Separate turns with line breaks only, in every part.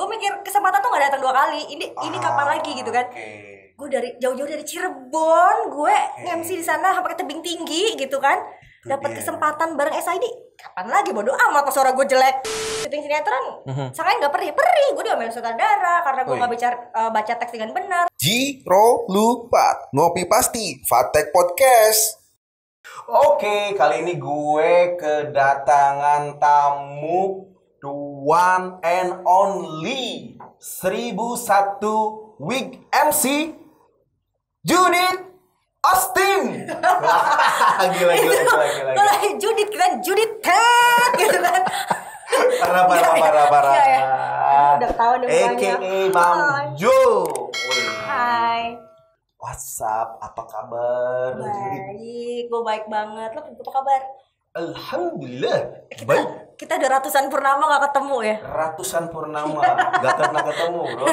gue mikir kesempatan tuh nggak datang 2 kali. Ini kapan lagi gitu kan? Gue dari jauh-jauh dari Cirebon, gue nge-MC di sana sampai ke tebing tinggi gitu kan. Dapat kesempatan bareng SID. Kapan lagi, bodo amat pas suara gue jelek. Syuting sinetron, sangkain nggak perih. Gue diomelin sutradara karena gue nggak baca teks dengan benar.
Jiro lupa ngopi pasti Fatek Podcast. Oke, kali ini gue kedatangan tamu the one and only 1001 Week MC Judith Austin. Gila.
Judith kan, Judith Ted gitu kan.
Parah.
Ya. Udah tahu deh
AKA Bang Jo.
Hai.
What's up? Apa kabar?
Baik, gue baik banget. Lo apa kabar?
Alhamdulillah. Baik.
Kita udah ratusan purnama gak ketemu ya?
Ratusan purnama gak pernah ketemu, bro.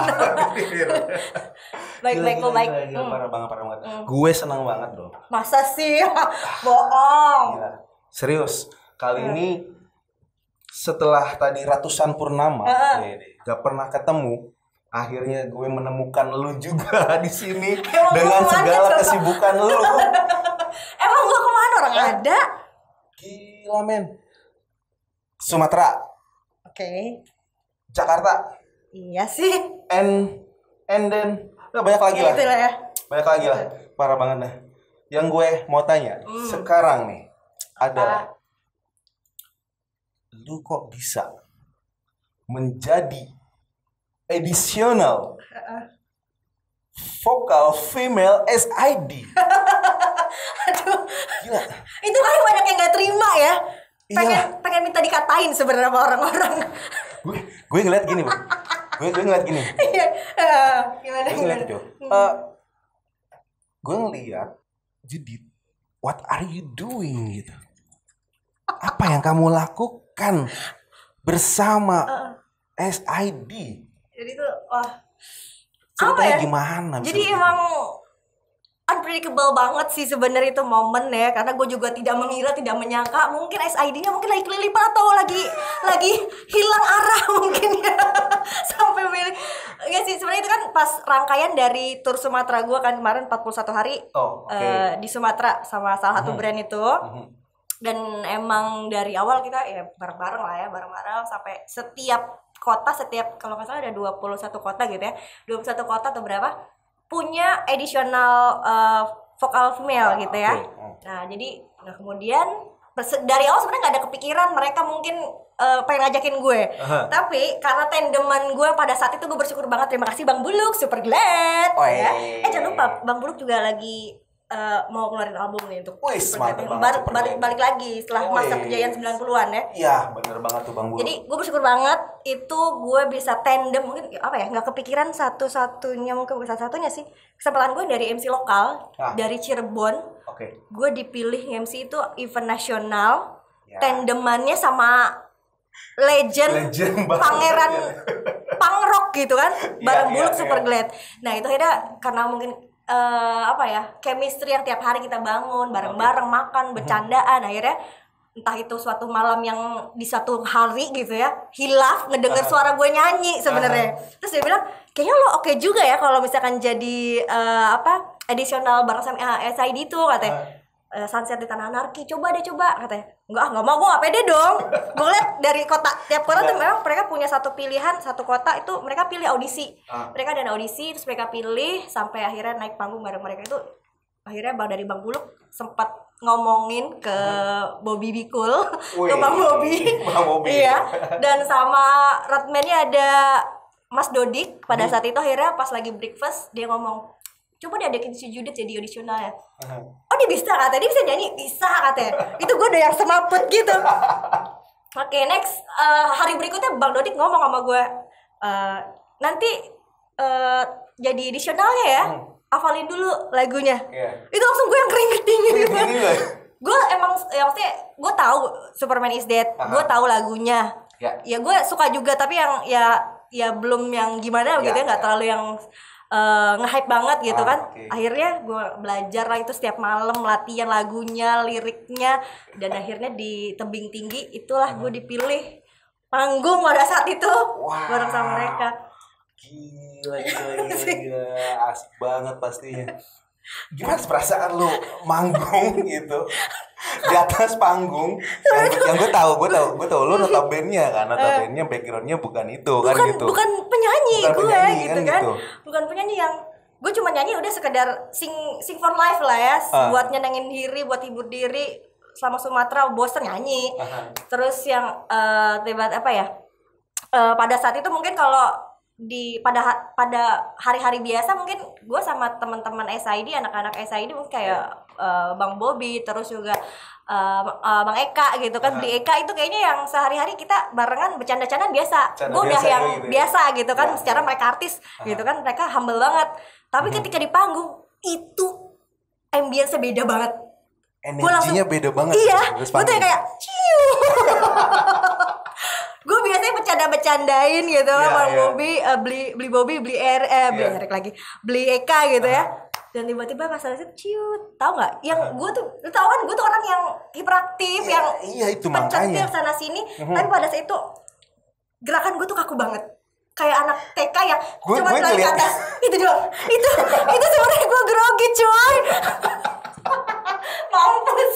Baik, gue baik.
Parah banget. Gue senang banget, bro.
Masa sih? Bohong.
Gila. Serius. Kali ini setelah tadi ratusan purnama, gak pernah ketemu. Akhirnya gue menemukan lu juga di sini dengan segala kesibukan lu.
Emang gue kemana? Orang ada?
Gila men. Sumatera.
Oke.
Jakarta.
Iya sih.
And then banyak lagi
ya,
lah.
Itulah ya.
Banyak lagi lah. Parah banget dah. Yang gue mau tanya sekarang nih adalah lu kok bisa menjadi additional vocal female SID.
Aduh.
Gila.
Itu kan banyak yang gak terima ya. Pengen minta dikatain sebenarnya sama orang-orang.
Gue ngeliat gini, Bro. Gue ngeliat gini.
Gimana?
Gue ngeliat Judith, what are you doing gitu? Apa yang kamu lakukan bersama SID?
Jadi tuh
ceritanya gimana?
Jadi emang unpredictable banget sih sebenarnya itu momen ya, karena gue juga tidak mengira, tidak menyangka mungkin SID-nya mungkin lagi kelilipan atau lagi hilang arah mungkin ya. Sampai milih ya sih, sebenarnya itu kan pas rangkaian dari tur Sumatera gue kan kemarin 41 hari di Sumatera sama salah satu brand itu. Dan emang dari awal kita ya bareng-bareng sampai setiap kota, kalau nggak salah ada 21 kota gitu ya, 21 kota atau berapa punya additional vokal female gitu ya. Nah jadi kemudian dari awal sebenarnya nggak ada kepikiran mereka mungkin pengen ngajakin gue, tapi karena tandeman gue pada saat itu gue bersyukur banget, terima kasih Bang Buluk, super glad ya. Jangan lupa Bang Buluk juga lagi mau ngeluarin album nih untuk balik lagi setelah masa kejayaan 90-an ya.
Iya, bener banget tuh Bang Buluk.
Jadi gue bersyukur banget itu gue bisa tandem, mungkin apa ya, nggak kepikiran satu-satunya sih kesempatan gue dari MC lokal dari Cirebon. Gue dipilih MC itu event nasional, tandemannya sama legend pangeran punk rock gitu kan, bareng Buluk super glad. Nah itu akhirnya karena mungkin chemistry yang tiap hari kita bangun bareng-bareng, makan, bercandaan, akhirnya entah itu suatu malam yang di suatu hari gitu ya, hilaf ngedenger suara gue nyanyi sebenarnya. Terus dia bilang, kayaknya lo oke juga ya kalau misalkan jadi additional bareng sama SID itu, katanya. Sunset di Tanah Anarki, coba katanya. Enggak mau, gue gak pede dong. Gue liat dari tiap kota tuh memang mereka punya satu pilihan, satu kota itu mereka pilih audisi. Mereka ada audisi, terus mereka pilih sampai akhirnya naik panggung bareng mereka itu. Akhirnya dari Bang Buluk sempat ngomongin ke Bobby Bikul, ke Bang Bobby. Iya. Dan sama roadman-nya ada Mas Dodik. Pada saat itu akhirnya pas lagi breakfast dia ngomong, coba deh adekin si Judith jadi audisional ya. Oh dia bisa katanya, dia bisa nyanyi, bisa katanya. Itu gue udah yang semaput gitu. Oke, next hari berikutnya Bang Dodik ngomong sama gue, nanti jadi audisionalnya ya, hafalin dulu lagunya. Itu langsung gue yang keringet dingin gitu. Gue emang ya maksudnya gue tahu Superman is Dead, gue tahu lagunya. Ya gue suka juga, tapi yang ya belum yang gimana gitu ya, nggak terlalu yang nge-hype banget gitu kan. Akhirnya gue belajar lah itu setiap malam, latihan lagunya, liriknya, dan akhirnya di tebing tinggi itulah gue dipilih panggung pada saat itu bareng sama mereka.
Gila. Asik banget pastinya. Gimana perasaan lu manggung gitu di atas panggung yang gue tahu lu notabene-nya kan, notabene background-nya bukan itu kan gitu.
Bukan penyanyi gue gitu kan.
Gitu.
Bukan penyanyi yang gue cuma nyanyi udah sekedar sing for life lah ya, buat nyenengin diri, buat hibur diri. Selama Sumatera bosen nyanyi. Terus yang pada saat itu mungkin kalau pada hari-hari biasa mungkin gue sama teman-teman SID, anak-anak SID mungkin kayak Bang Bobby, terus juga Bang Eka gitu kan. Di Eka itu kayaknya yang sehari-hari kita barengan bercanda-candaan biasa. Gue udah yang gitu biasa gitu kan, secara mereka artis gitu kan, mereka humble banget. Tapi ketika di panggung itu ambience beda banget.
Energinya beda banget.
Iya, gue tuh kayak ciu. Gue biasanya bercanda-bercandain gitu, Bang Bobby, beli Bobby, beli Erik lagi, beli Eka gitu ya. Dan tiba-tiba pas itu ciut, tau nggak? Yang gue tuh, lu tau kan gue tuh orang yang hiperaktif, yang
itu makanya
sana sini. Tapi pada saat itu gerakan gue tuh kaku banget, kayak anak TK yang cuma lari ke atas. Itu doang. Itu sebenarnya gue grogi cuy. Mampus.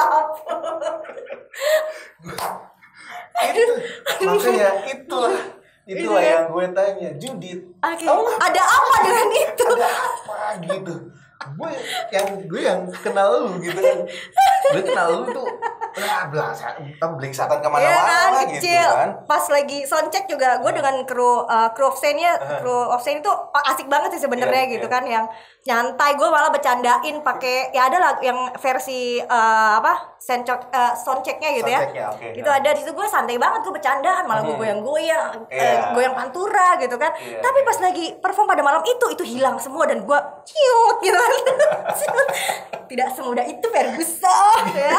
Makanya itulah yang gue tanya, Judit.
Ada apa dengan itu?
Ada apa gitu? Gue yang kenal lu gitu kan. Gue kenal lu tuh belingsatan kemana-mana gitu kan.
Pas lagi soundcheck juga gue dengan kru of scene-nya, kru of scene itu asik banget sih sebenarnya gitu kan, yang nyantai. Gue malah bercandain pakai ada lah yang versi soundcheck-nya gitu ya. Itu ada di situ gue santai banget, gue bercandaan, malah gue goyang-goyang, goyang pantura gitu kan. Tapi pas lagi perform pada malam itu hilang semua dan gue ciut gitu kan. Tidak semudah itu Ferguson ya.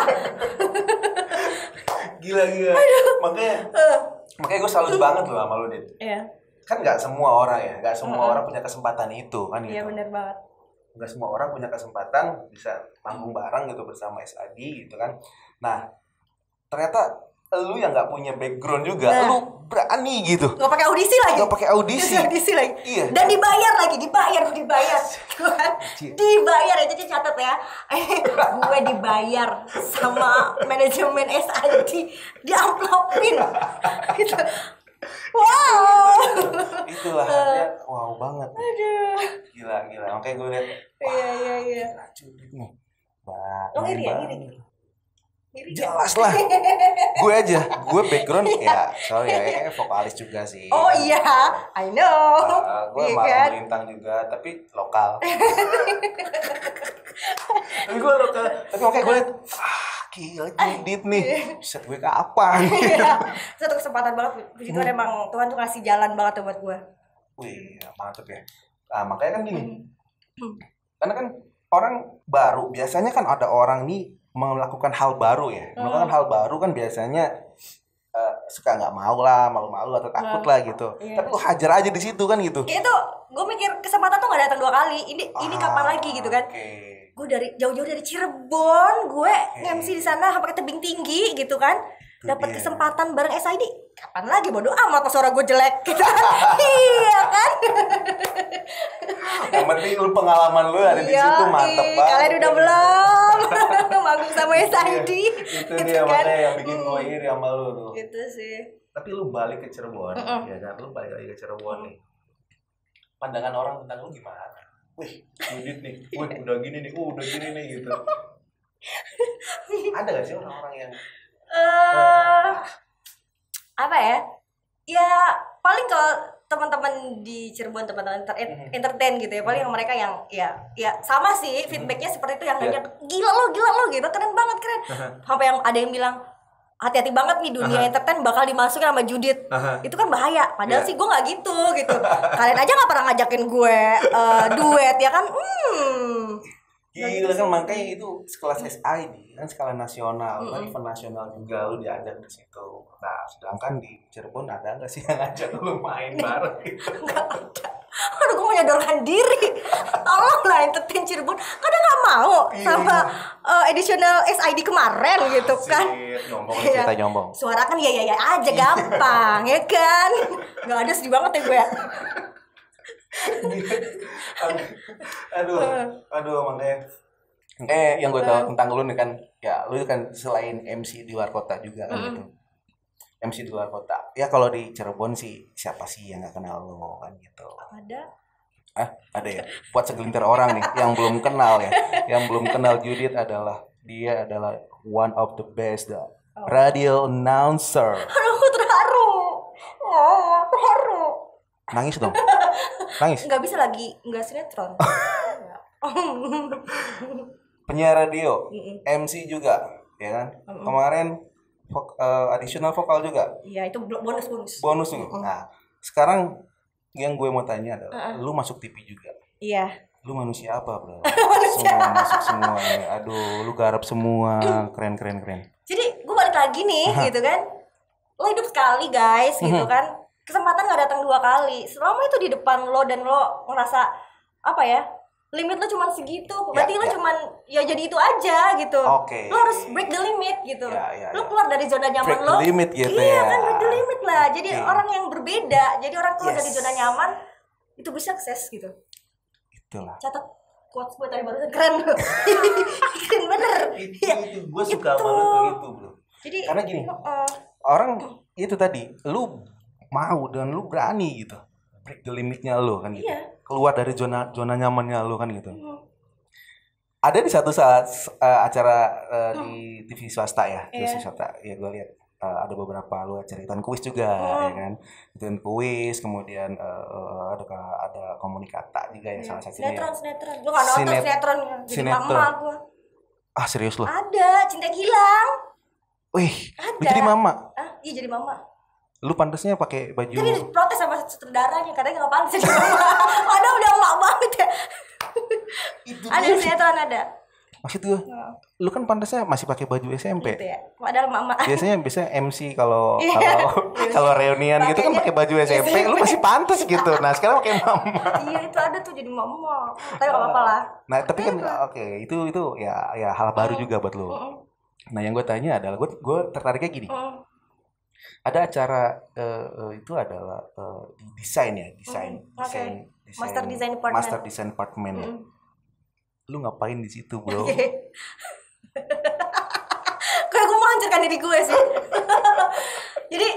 Gila. Makanya gue salut banget loh sama lu, Dit.
Iya.
Kan nggak semua orang ya, nggak semua orang punya kesempatan itu kan gitu.
Iya benar banget.
Nggak semua orang punya kesempatan bisa manggung bareng gitu bersama SAD gitu kan. Nah, ternyata lu yang nggak punya background juga, lu berani gitu.
Nggak pakai audisi lagi.
Iya.
Dan dibayar lagi, dibayar. Dibayar ya, jadi catat ya. Gue dibayar sama manajemen SID, diamplopin. Gitu. Wow.
Itulah dia, wow banget.
Aduh.
Gila. Makanya gue lihat.
Iya.
Judit nih.
Ngiri ya?
Jelas lah. Gue background ya, soalnya vokalis juga sih.
Oh iya, I know.
Gue malah melintang juga, tapi lokal. Tapi makanya gue liat, gila Judit nih, set gue kapan?
Satu kesempatan banget. Begitu emang Tuhan tuh ngasih jalan banget buat gue.
Wih, mantep ya. Makanya kan gini, karena kan orang baru, biasanya kan ada orang nih melakukan hal baru ya. Melakukan hal baru kan biasanya suka nggak mau lah, malu-malu atau takut lah gitu. Tapi lu hajar aja di situ kan gitu.
Itu gue mikir kesempatan tuh nggak datang 2 kali. Ini kapan lagi gitu kan? Gue dari jauh-jauh dari Cirebon, gue MC di sana sampai ke tebing tinggi gitu kan. Dapat kesempatan bareng SID. Kapan lagi, bodo amat pas suara gue jelek gitu. Iya kan?
Yang penting lu pengalaman lu ada di situ, mantep banget.
Kalian udah belum manggung sama SID.
Itu dia kan? Makanya yang bikin gue iri sama lu tuh.
Gitu sih.
Tapi lu balik ke Cirebon, ya kan? Lu balik lagi ke Cirebon nih. Pandangan orang tentang lu gimana? Wih, Judit nih. Wih, udah gini nih gitu. Ada gak sih orang-orang yang
apa ya? Ya paling kalau teman-teman di Cirebon, teman-teman entertain gitu ya, paling yang mereka yang ya sama sih feedbacknya seperti itu, yang hanya gila lo gitu, keren banget. Sampai yang ada yang bilang hati-hati banget nih dunia entertain bakal dimasukin sama Judit. Itu kan bahaya. Padahal sih gue nggak gitu. Kalian aja nggak pernah ngajakin gue duet ya kan?
Gila kan, makanya itu sekelas SID kan, skala nasional kan, event nasional juga lu diajak di situ. Nah, sedangkan di Cirebon ada nggak sih yang ngajak lu main bareng gitu?
Aduh, gue menyodorkan diri. Tolonglah entertain Cirebon. Kadang nggak mau sama additional SID kemarin gitu kan.
Kita nyombong.
Suara kan ya aja gampang ya kan. Nggak ada, sedih banget ya gue.
aduh makanya yang gue tahu tentang lu nih kan, ya lu kan selain MC di luar kota juga kan gitu. MC di luar kota. Ya kalau di Cirebon sih siapa sih yang nggak kenal lo kan gitu. Ada ya. Buat segelintir orang nih yang belum kenal ya. Yang belum kenal Judith dia adalah one of the best radio announcer.
Aduh, aku terharu. Terharu.
Nangis dong. Nangis.
Nggak bisa lagi, nggak sinetron.
Penyiar radio, MC juga, ya kan? Kemarin additional vokal juga.
Iya, itu bonus.
Bonus juga. Nah, sekarang yang gue mau tanya adalah, lu masuk TV juga.
Iya.
Lu manusia apa, bro? Semua masuk semua. Aduh, lu garap semua, keren.
Jadi gue balik lagi nih, gitu kan? Lo hidup sekali, guys, gitu kan? Kesempatan nggak datang 2 kali. Selama itu di depan lo dan lo ngerasa apa ya? Limit lo cuma segitu, berarti lo cuma ya jadi itu aja gitu. Lo harus break the limit gitu. Lo keluar dari zona nyaman
break
lo.
The limit gitu
iya kan, break the limit lah. Jadi orang yang berbeda, jadi orang keluar dari zona nyaman itu bisa sukses gitu.
Itulah.
Catat quotes gue tadi barusan, keren. Keren bener.
Itu gue suka banget itu, bro.
Jadi
karena gini, orang itu tadi, lu mau dan lu berani gitu. Break the limitnya lo kan gitu. Keluar dari zona nyamannya lo kan gitu. Ada di satu saat acara di TV swasta ya, TV swasta ya, gue lihat ada beberapa lu ceritaan kuis juga ya kan, ceritaan kuis, kemudian ada komunikata juga ya salah satunya.
Sinetron, lu nggak nonton sinetron? Jadi mama gue.
Serius lo?
Ada, Cinta Gilang.
Wih, lu jadi mama?
Iya jadi mama.
Lu pantasnya pakai baju.
Tadi protes sama sutradaranya, katanya nggak pantas jadi mama. Padahal udah emak banget ya. Ada sinetron ada.
Maksud gue, lu kan pantasnya masih pakai baju SMP.
Gitu ya. Padahal mama.
Biasanya MC kalau reunian gitu kan pakai baju SMP, lu masih pantas gitu. Nah sekarang pakai mama.
Iya itu ada tuh jadi mama. Tapi nggak apa-apa lah.
Nah tapi kan itu ya hal baru juga buat lu. Nah yang gue tanya adalah gue tertariknya gini. Ada acara itu adalah desain.
Master Design Department.
Lu ngapain di situ, bro?
Kayak gue mau hancurkan diri gue sih. Jadi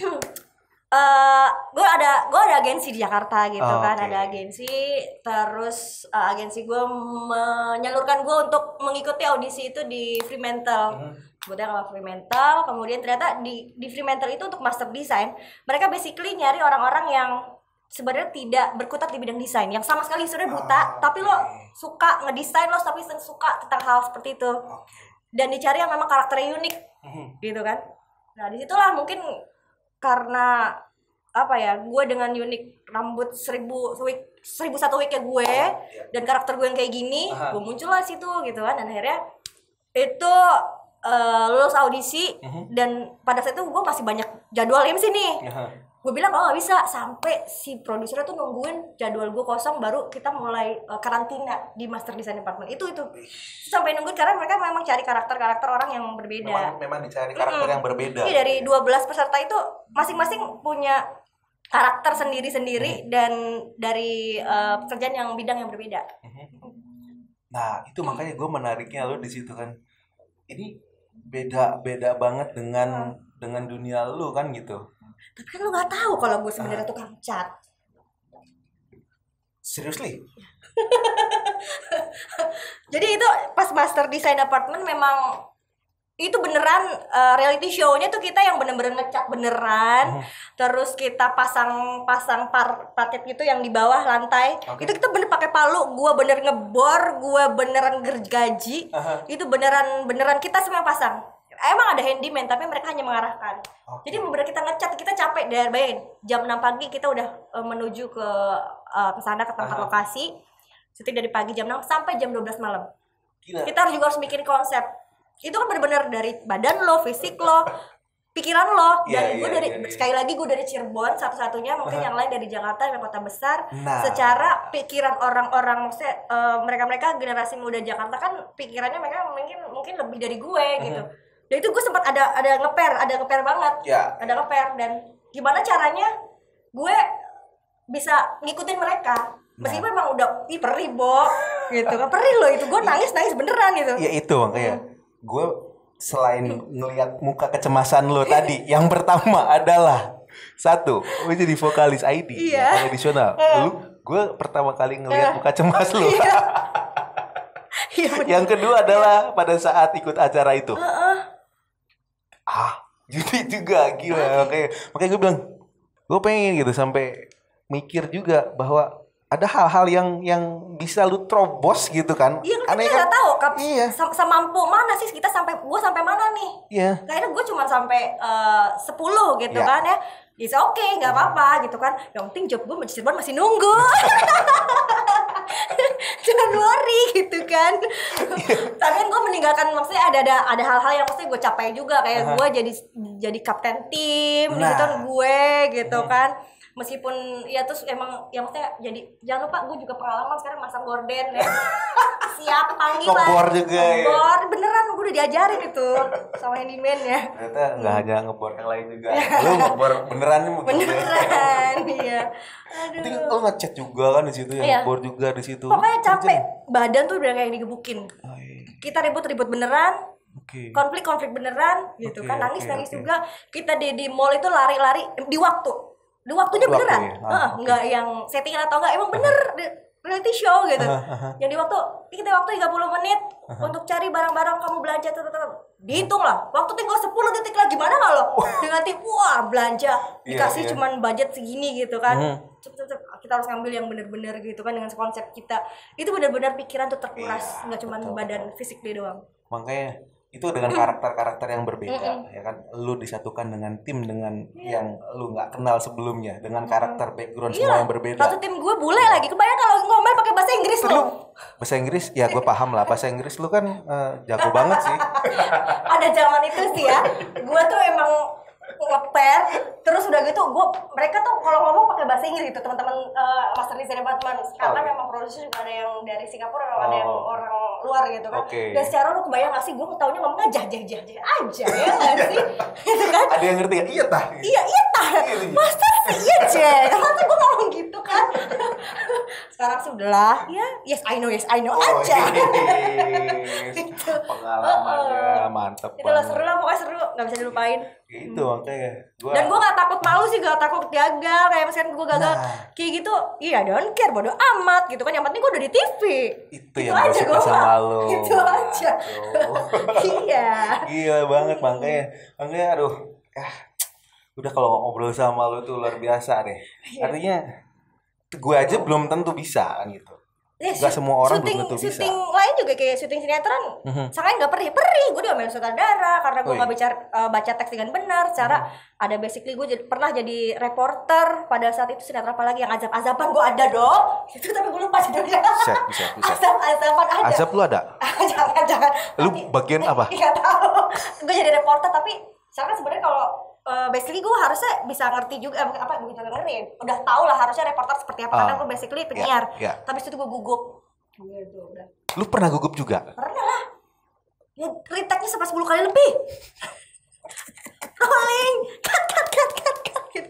gue ada agensi di Jakarta gitu kan, ada agensi, terus agensi gue menyalurkan gue untuk mengikuti audisi itu di Fremantle. Kemudian kalau Fremantle, kemudian ternyata di Fremantle itu untuk master design, mereka basically nyari orang-orang yang sebenarnya tidak berkutat di bidang desain, yang sama sekali sebenarnya buta, tapi lo suka ngedesain, lo tapi suka tentang hal seperti itu, dan dicari yang memang karakternya unik, gitu kan. Nah disitulah mungkin karena apa ya, gue dengan unik rambut 1001 wig gue dan karakter gue yang kayak gini, gue muncul lah situ gitu kan, dan akhirnya itu lulus audisi, dan pada saat itu gue masih banyak jadwal MC nih. Gue bilang nggak bisa, sampai si produsernya tuh nungguin jadwal gue kosong baru kita mulai karantina di Master Design Department itu sampai nungguin, karena mereka memang cari karakter orang yang berbeda.
Memang dicari karakter yang berbeda.
Iya, dari 12 peserta itu masing-masing punya karakter sendiri-sendiri dan dari pekerjaan yang bidang yang berbeda.
Nah itu makanya gue menariknya lo di situ kan. Ini beda banget dengan dunia lo kan gitu.
Tapi kan lo nggak tahu kalau gue sebenarnya tukang cat.
Seriously?
Jadi itu pas Master Design Department memang itu beneran reality show-nya tuh kita yang bener-bener ngecat beneran. Terus kita pasang parket gitu yang di bawah lantai. Itu kita bener pakai palu, gua bener ngebor, gua beneran gergaji. Itu beneran kita semua pasang. Emang ada handyman tapi mereka hanya mengarahkan. Jadi bener kita ngecat, kita capek dari bayangin jam 6 pagi kita udah menuju ke sana ke tempat lokasi. Syuting dari pagi jam 6 sampai jam 12 malam. Gila. Kita juga harus bikin konsep. Itu kan benar-benar dari badan lo, fisik lo, pikiran lo. Dan gue sekali lagi gue dari Cirebon satu-satunya, mungkin yang lain dari Jakarta dan kota besar. Secara pikiran orang-orang, maksudnya mereka generasi muda Jakarta kan pikirannya mereka mungkin lebih dari gue gitu. Dan itu gue sempat ada ngeper banget. Ada ngeper, dan gimana caranya gue bisa ngikutin mereka. Meskipun emang udah perih gitu kan, perih loh itu, gue nangis beneran gitu.
Ya itu makanya gue selain ngelihat muka kecemasan lo tadi, yang pertama adalah satu, lo jadi vokalis ID tradisional. Gue pertama kali ngelihat muka cemas lo. Yang kedua adalah pada saat ikut acara itu. Jadi juga gila. Makanya gue bilang, gue pengen gitu sampai mikir juga bahwa ada hal-hal yang bisa lu terobos gitu kan.
Iya kan, kita nggak tahu semampu mana sih kita, gue sampai mana nih. Kayaknya gue cuma sampai 10 gitu kan ya. It's okay, nggak apa-apa gitu kan. Yang penting job gue masih nunggu. Jangan worry gitu kan. Tapi kan gue meninggalkan, maksudnya ada hal-hal yang mesti gue capai juga, kayak gue jadi kapten tim gitu gue gitu kan. Meskipun ya terus emang ya maksudnya jadi jangan lupa gue juga pengalaman sekarang masang gorden ya. Siap panggilan.
Ngebor juga
ngebor, beneran gue udah diajarin itu sama handyman ya.
Ternyata nggak hanya ngebor yang lain juga. Lu ngebor beneran nih mungkin.
Beneran, iya.
Aduh. Lu ngecat juga kan di situ ya, ngebor juga di situ.
Pokoknya capek, badan tuh udah kayak digebukin. Kita ribut-ribut beneran. Konflik beneran gitu kan, nangis juga. Kita di mall itu lari-lari di waktunya beneran, nggak yang settingan atau enggak, emang bener reality show gitu. Yang kita waktu 30 menit untuk cari barang-barang kamu belanja, dihitung lah, waktu tinggal 10 detik lagi, gimana nggak lo? Dengan belanja dikasih cuman budget segini gitu kan, kita harus ngambil yang bener-bener gitu kan, dengan konsep kita itu bener-bener pikiran tuh terkuras, nggak cuman badan fisik dia doang.
Makanya itu dengan karakter-karakter yang berbeda ya kan, lu disatukan dengan tim dengan yang lu nggak kenal sebelumnya, dengan karakter background semua yang berbeda.
Satu tim gue bule lagi, kebayang kalau ngomel pakai bahasa Inggris lo.
Bahasa Inggris ya gue paham lah, bahasa Inggris lu kan jago banget sih.
Ada zaman itu sih ya, gue tuh emang ngeper, terus udah gitu mereka tuh kalau ngomong pakai bahasa Inggris gitu, teman-teman master design apartemen, karena memang produser juga ada yang dari Singapura, ada yang orang luar gitu kan. Dan secara lu kebayang gak sih, gue taunya ngomongnya jah aja ya gak sih gitu kan.
Ada yang ngerti ya? Iya tah,
masa sih iya jah, masa gue ngomong gitu kan. Sekarang sudah ya yes I know aja.
Gitu. Pengalamannya mantep
itu lah, seru lah, pokoknya seru, gak bisa dilupain.
Itu makanya
dan gue gak takut malu sih, gak takut gagal. Kayak misalkan gue gagal kayak gitu, iya don't care, bodo amat gitu kan. Yang penting gue udah di TV. Itu
yang gue suka sama lo.
Itu aja. Iya.
Gila banget, makanya aduh udah kalau ngobrol sama lo tuh luar biasa deh. Artinya gue aja belum tentu bisa kan gitu. Gak semua orang belum tentu bisa.
Syuting lain juga kayak syuting sinetron, sangat gak perih. Gue diomelin sutradara karena gue gak baca teks dengan benar. Secara ada basically gue pernah jadi reporter pada saat itu sinetron, apalagi yang azab-azaban gue ada dong. Itu tapi gue lupa judulnya.
Bisa.
Azab-azaban ada.
Azab lu ada?
Jangan.
Lu bagian apa?
Gak tahu. Gue jadi reporter, tapi sekarang sebenarnya kalau basically gue harusnya bisa ngerti juga bukan ngerti, udah tau lah harusnya reporter seperti apa, karena gue basically penyiar. Tapi itu gue gugup gitu, udah.
Lu pernah gugup juga?
Pernah lah ya, retake-nya sampai 10 kali lebih. Rolling cut gitu.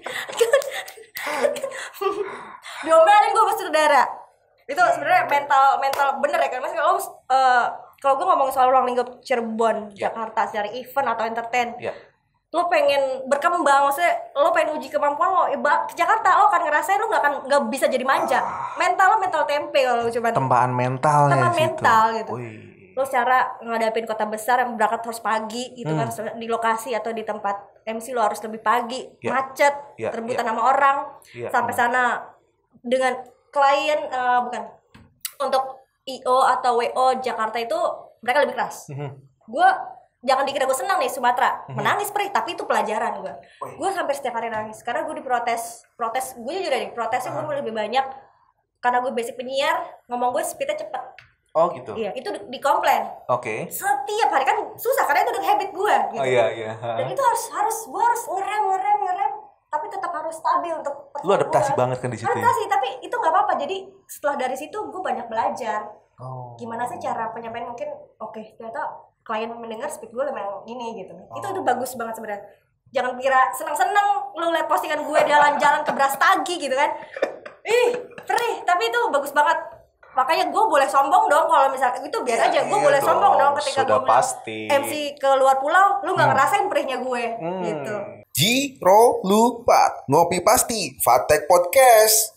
Diomelin gue sama saudara. Itu sebenarnya mental bener ya kan mas. Kalau gue ngomong soal ruang lingkup Cirebon, Jakarta secara event atau entertain, lo pengen berkembang, maksudnya lo pengen uji kemampuan lo ke Jakarta, lo akan ngerasain lo nggak bisa jadi manja. Mental tempe kalau coba.
Tempaan mental
gitu. Lo secara ngadapin kota besar yang berangkat harus pagi gitu kan, di lokasi atau di tempat MC lo harus lebih pagi, macet, rebutan sama orang, sampai sana dengan klien bukan untuk IO atau WO Jakarta itu mereka lebih keras. Gue jangan dikira gue senang nih Sumatera, menangis perih, tapi itu pelajaran gue. Gue hampir setiap hari nangis karena gue diprotes. Gue jujur aja, protesnya gue lebih banyak karena gue basic penyiar, ngomong gue speednya cepet.
Oh gitu.
Iya, itu di komplain.
Oke.
Setiap hari kan susah karena itu udah habit gue gitu.
Oh iya.
Dan itu gue harus ngerem tapi tetap harus stabil untuk
lu adaptasi banget kan di situ.
Adaptasi, tapi itu nggak apa-apa. Jadi setelah dari situ gue banyak belajar. Gimana sih cara penyampaian, mungkin ternyata klien mendengar speak gue memang gini gitu. Itu bagus banget sebenarnya. Jangan kira seneng-seneng lu liat postingan gue jalan-jalan ke Brastagi gitu kan. Perih, tapi itu bagus banget. Makanya gue boleh sombong dong kalau misalnya itu biar aja gue boleh sombong dong ketika gue MC ke luar pulau, lu nggak ngerasain perihnya gue gitu.
Jiro Lupat, ngopi pasti, Fatek Podcast.